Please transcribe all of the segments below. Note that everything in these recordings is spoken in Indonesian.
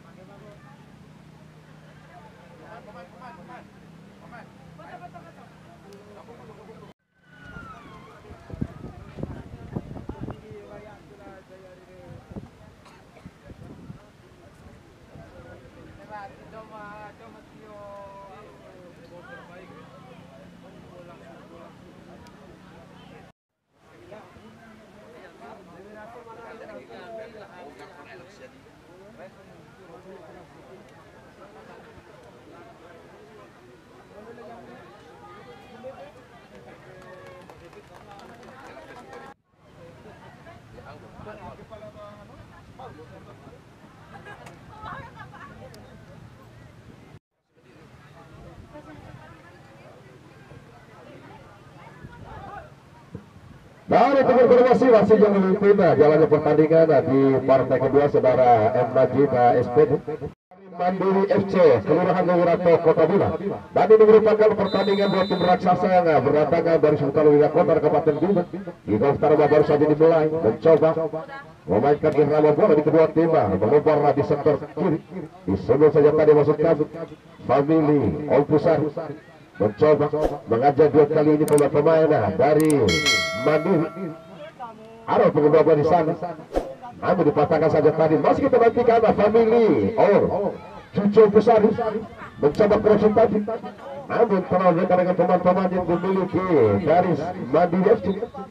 Dari informasi masih yang memimpin jalannya pertandingan di partai kedua saudara M. Najib SPD Mandiri FC Kelurahan Wirato Kota Bima, dan ini merupakan pertandingan dua tim raksasa yang berdatangan dari Sukalwira Kota Kabupaten Bima. Di Utara baru saja dimulai mencoba memainkan irama bola di kedua tim, melempar di sektor kiri. Disebut saja tadi masukkan Family Olpusar mencoba mengajak dua kali ini pemain dari Mandiri. Ada pengubah di sana, namun dipatahkan saja tadi. Masih kita nantikan Family Cucu Besar mencoba crossing tadi, namun terlalu dekat dengan teman-teman yang memiliki garis Mandiri FC.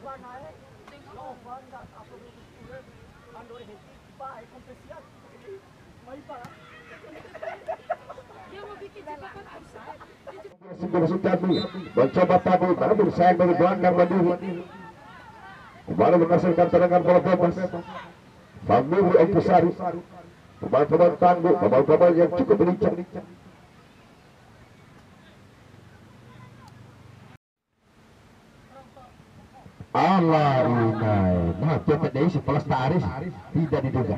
Mencoba tadi, namun sayang dari belakang Mandiri. Kembali menghasilkan tendangan bola bebas. Family Olpusari, pemain-pemain tangguh, pemain-pemain yang cukup lincah. Alarinai, nah kita dari sepelas taris tidak diduga.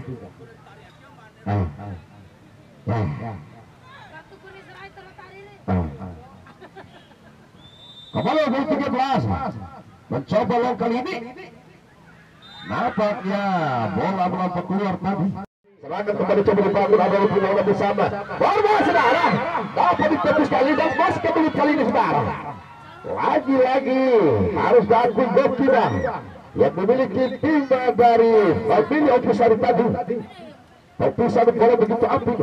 Kembali gol 13, mencoba long kali ini. Nampaknya bola melompat keluar tadi. Serangan kembali coba dibangun, ada hubungan di sana. Bola saudara, dapat ditepis kali dan masih kembali kali ini saudara. Lagi-lagi harus diakui gol kita yang memiliki tim dari Family Olpusari tadi. Tapi satu bola begitu api.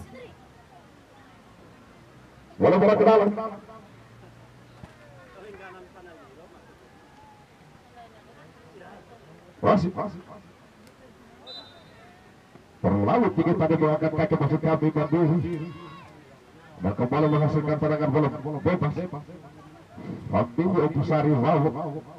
Bola ke dalam. Masih terlalu tinggi tadi mengangkat kaki masuk kami Mandiri, dan kembali menghasilkan tendangan bola bebas. Family Olpusari wow.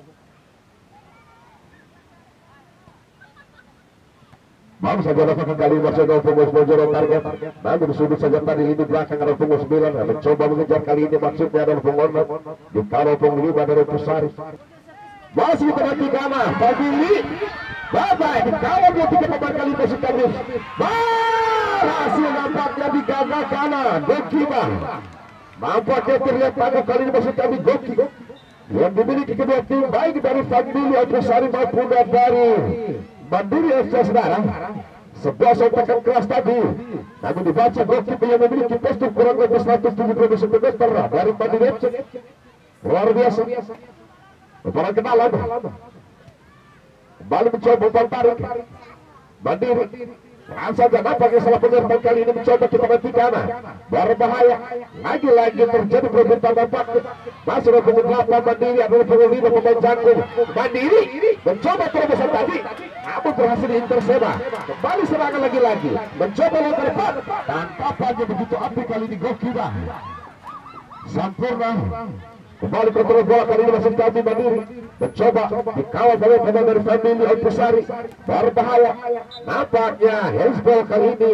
Baru saja lakukan kali Marcelo punggung 9 target, namun sudut saja tadi ini belakang ada punggung 9, mencoba mengejar kali ini maksudnya adalah punggung 6, ditaruh punggung 5 dari Olpusari. Masih perhatikan Family Bapak dikawal dia 3 pemain kali masuk kabus. Hasil nampaknya digagalkan Goki bang. Nampaknya terlihat pada kali ini masuk kami Goki yang dimiliki kedua tim baik dari Family Olpusari maupun dari Mandiri FC saudara. Sebuah sontakan keras tadi, namun dibaca Goki yang memiliki postur kurang lebih 170 cm dari Mandiri FC. Luar biasa. Para kenalan kembali mencoba umpan tarik Mandiri. Saja nampaknya salah penyertaan kali ini mencoba kita hentikan. Berbahaya lagi-lagi terjadi perebutan nampak. Masih ada punggung 8 Mandiri, ada punggung 5 pemain jangkung. Mandiri mencoba terobosan tadi, namun berhasil diinterseba. Kembali serangan lagi-lagi, mencoba lewat depan dan tampaknya begitu api kali ini Goki bang. Sampurna. Kembali kontrol bola kali ini masih kami Mandiri, mencoba dikawal oleh pemain dari Family Olpusari. Berbahaya nampaknya handsball kali ini.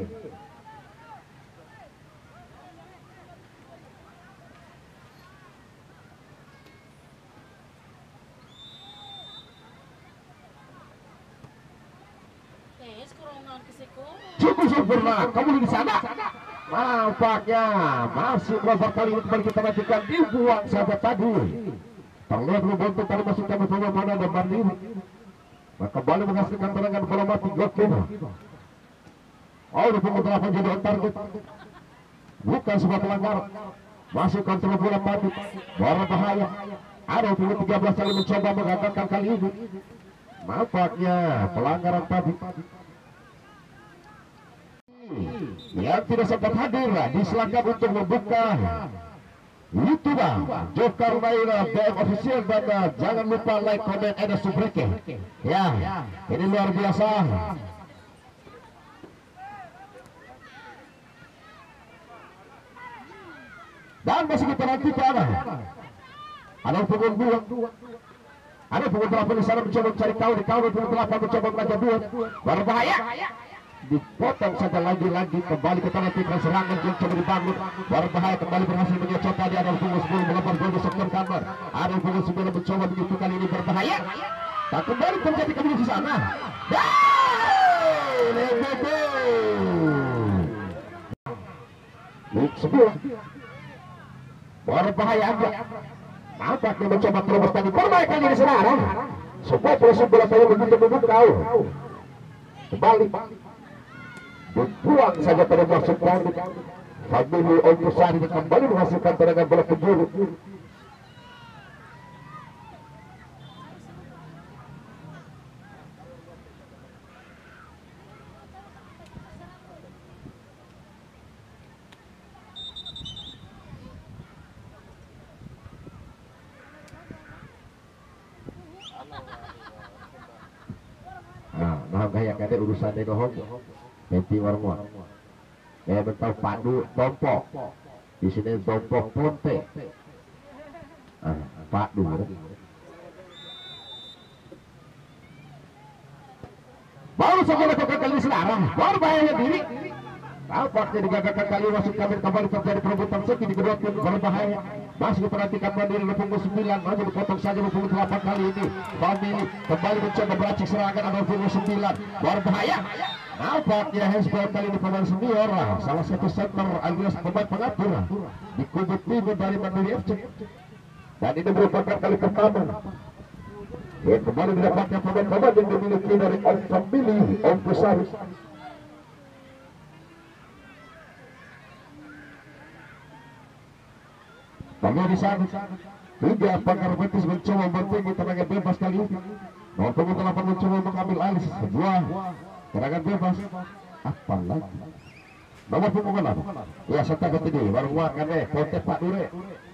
Cukup sempurna, kamu di sana. Nampaknya masih berapa kali ini kembali kita matikan, dibuang sahabat tadi. Terlihat membentuk tadi masuk kami pemain dan Mandiri. Kembali menghasilkan tendangan bola mati Goki. Oh, 28 jadi on target. Bukan sebuah pelanggaran. Masih kontrol bola Padi. Berbahaya. Ada 13 kali mencoba menggagalkan kali ini. Nampaknya pelanggaran tadi. Yang tidak sempat hadir disilakan untuk membuka. Itu bang, Jokar Maina, BM official dan jangan lupa like, comment, and subscribe. Ya, ini luar biasa. Dan masih kita nantikan. Ada punggung 2. Ada punggung 8 di sana mencoba mencari kau di kau punggung 8 mencoba meraja 2. Berbahaya. Dipotong saja lagi-lagi kembali kita nantikan serangan yang coba dibangun. Berbahaya kembali berhasil menyocok tadi. Ada punggung 10 melempar gol di sektor kanan. Ada punggung 9 mencoba begitu kali ini berbahaya. Tak kembali terjadi kembali di sana. Sebuah berbahaya aja. Nampaknya mencoba terus tadi bermain kali ini sekarang. Supaya proses bola saya begitu memukau. Kembali. Dibuang saja pada masuk kali. Famili Ompusari kembali menghasilkan tendangan bola penjuru. Nah kayak ada urusan dohong nanti warna kayak bentar padu tompok di sini tompok ponte padu baru saja lakukan kali sekarang baru bahaya diri tampaknya digagalkan kali masuk kembali terjadi perebutan segi di kedua tim berbahaya. Masih diperhatikan Mandiri di punggung 9, masih dipotong saja di punggung 8 kali ini. Famili kembali mencoba beracik serangan ada punggung 9 berbahaya. Nampaknya handball kali ini pemain senior salah satu center alias pemain pengatur di kubu timur dari Mandiri FC. Dan ini merupakan kali pertama yang kembali didapatkan pemain-pemain yang dimiliki dari Famili Ompusari. Tengah di sana, 3 Pakar Betis mencoba membentengi tendangan bebas kali ini. Nomor punggung 8 mencoba mengambil alih sebuah tendangan bebas. Apa lagi? Nomor punggung 6. Ya setelah ini baru wakan Ponte Pak Dure.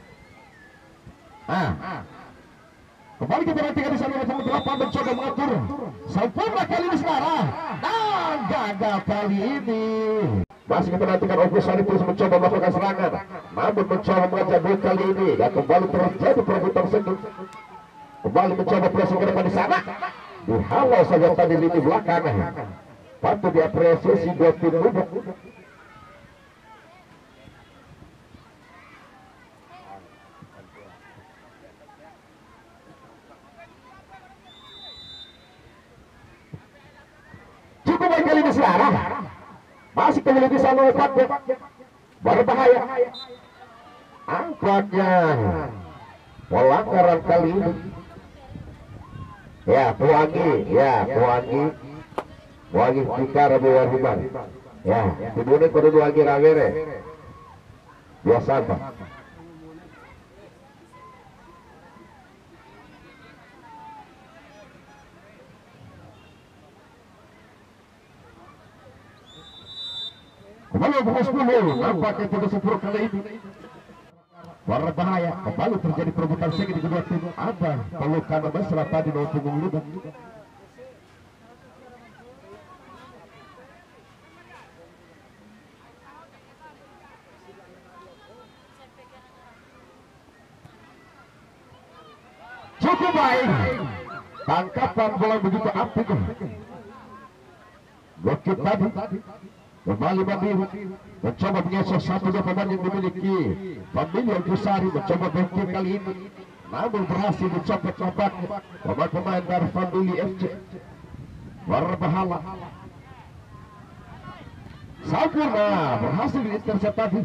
Kembali kita nantikan di sana nomor punggung 8 mencoba mengatur. Sempurna kali ini sekarang. Dan gagal kali ini. Masih kita nantikan Ompusari terus mencoba melakukan serangan, namun mencoba mengajak gol kali ini dan kembali terjadi perebutan sengit. Kembali mencoba pressing ke depan di sana, dihalau saja tadi lini belakang. Patut diapresiasi dua tim muda. Cukup baik kali ini sekarang. Masih kembali di sana obatnya berbahaya. Angkatnya pelanggaran kali ini. Ya Puangi kita Rabu Wahiban. Ya, tidurnya kudu Puangi Rawere. Biasa apa? Kembali pukul 10, nampaknya tidak sepuluh kali ini. Berbahaya, kembali terjadi perebutan segi di kedua tim. Ada pelukan mesra tadi nomor punggung 5. Cukup baik, tangkapan bola begitu apik. Gokit tadi. Kembali Mandiri mencoba menggeser satu dua pemain yang dimiliki Famili Ompusari mencoba berhenti kali ini, namun berhasil dicopot-copot pemain-pemain dari Famili FC. Berbahaya sempurna berhasil diintercept tadi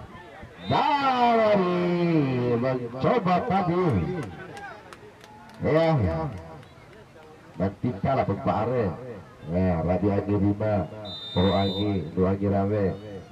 dari mencoba tadi ya nanti kalah pempare ya Radio Agi 5 dua lagi rame.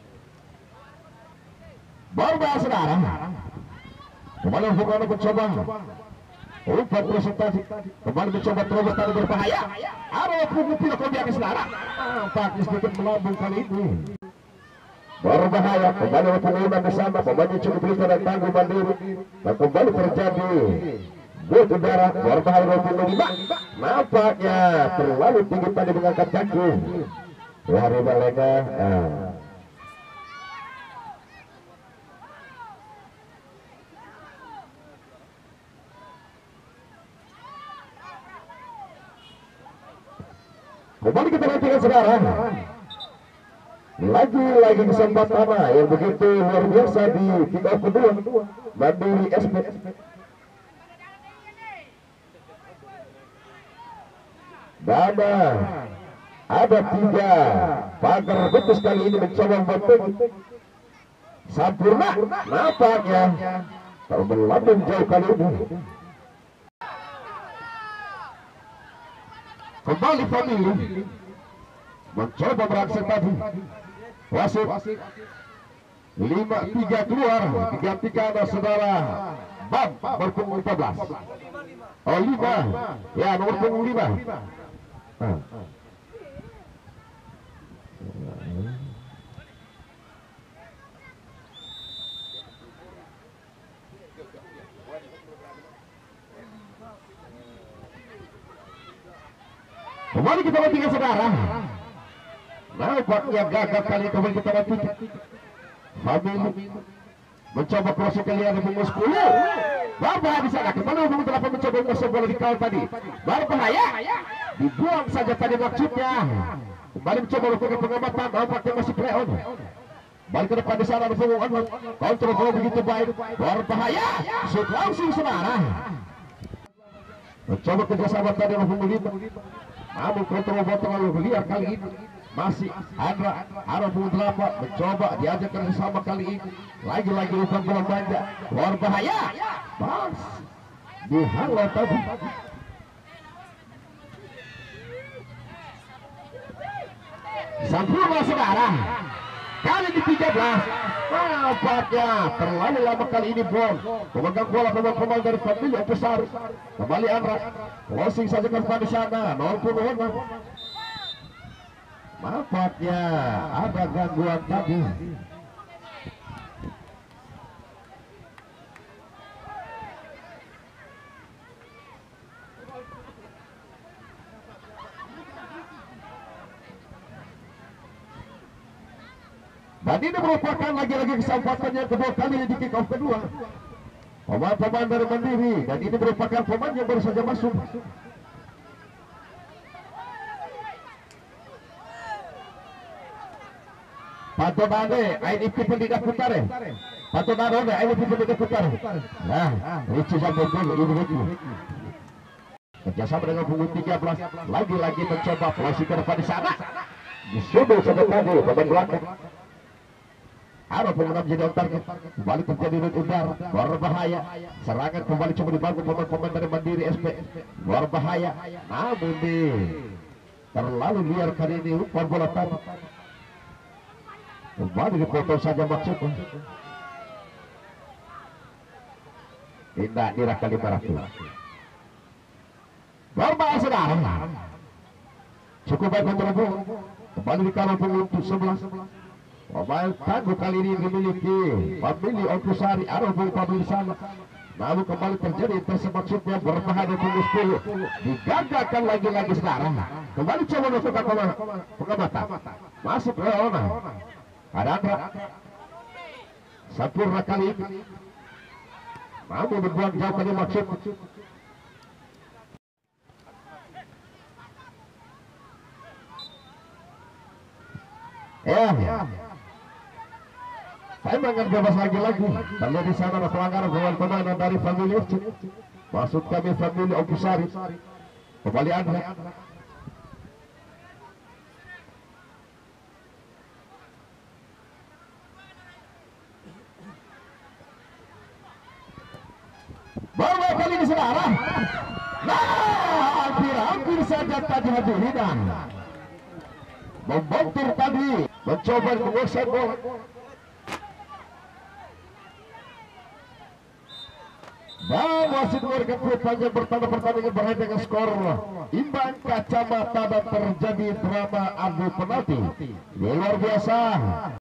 Berbahaya saudara. Kembali bukan mencoba. Umpan presentasi. Kembali mencoba terobos tadi berbahaya. Arah pukul kau di atas saudara. Nampaknya sedikit melambung kali ini. Berbahaya. Kembali pengumuman bersama. Pemain cukup bisa dan tangguh mandiri. Dan kembali terjadi gol udara. Berbahaya 25. Nampaknya terlalu tinggi tadi mengangkat kaki. Lari balenga. Kembali kita nantikan saudara. Lagi-lagi kesempatan yang begitu luar biasa di kick off kedua Mandiri SP. Dan ada 3 pagar betus kali ini mencoba membentuk Sampurna. Nampaknya melambung jauh kali ini. Kembali Famili mencoba beraksi tadi. Wasit 5-3 keluar, digantikan saudara Bam berpunggung 14. Oh 5, ya nomor punggung 5. Kembali kita nantikan saudara. Nampaknya gagal kali kembali kita nantikan. Famili mencoba crossing ke liar punggung 10. Berbahaya di sana. Kembali punggung 8 mencoba masuk bola di kawal tadi. Berbahaya. Dibuang saja tadi maksudnya. Kembali mencoba lakukan pengamatan. Nampaknya masih play on. Balik ke depan di sana di punggung 6. Kontrol bola begitu baik. Berbahaya. Shoot langsung saudara. Mencoba kerjasama tadi di punggung 5. Namun kontrol bola terlalu liar kali ini. Masih Andra punggung 8 mencoba diajak kerjasama kali ini. Lagi-lagi umpan bola manja. Berbahaya. Bas dihalau tadi. Sampurna saudara. Kali di 13. Nampaknya terlalu lama kali ini Bron. Pemegang bola pemain dari Famili Opusari. Kembali Andra. Closing saja ke depan di sana. 0-0. Nampaknya ada gangguan tadi. Dan ini merupakan lagi-lagi kesempatan yang kedua kali di kick off kedua. Pemain-pemain dari Mandiri. Dan ini merupakan pemain yang baru saja masuk. Patonade, IDP Pendidikan Putare. Patonade, IDP Pendidikan Putare. Nah, Ricci Zambogol ini Ricci. Kerjasama dengan punggung 13. Lagi-lagi mencoba flashing ke depan di sana. Disuduh sampai tadi pemain belakang. Harap mengenam jadi on target. Kembali terjadi red udara. Berbahaya. Serangan kembali coba dibantu pemain-pemain dari Mandiri SP. Berbahaya. Namun terlalu liar kali ini umpan bola tadi. Kembali dipotong saja maksudnya. Tidak dirah kali 500. Berbahaya saudara. Cukup baik kontrol bola. Kembali di kanan punggung 11. Pemain tangguh kali ini dimiliki Famili Opusari. Arah punggung 14 sana. Lalu kembali terjadi interaksi maksudnya berbahaya punggung 10. Digagalkan lagi-lagi saudara. Kembali coba melakukan pengamatan. Masuk Leona. Ada Andra. Sampurna kali ini. Namun berbuang jauh kali maksud. Saya menganggap bebas lagi-lagi. Kalau di sana ada pelanggaran pemain dari Famili FC. Maksud kami Famili Opusari. Kembali Andra. Bawa kali ini saudara. Nah, hampir saja tadi hadirin. membentur tadi, mencoba menguasai bola. Dan wasit memberikan panjang bertanda pertandingan berakhir dengan skor imbang kacamata dan terjadi drama adu penalti. Ini luar biasa.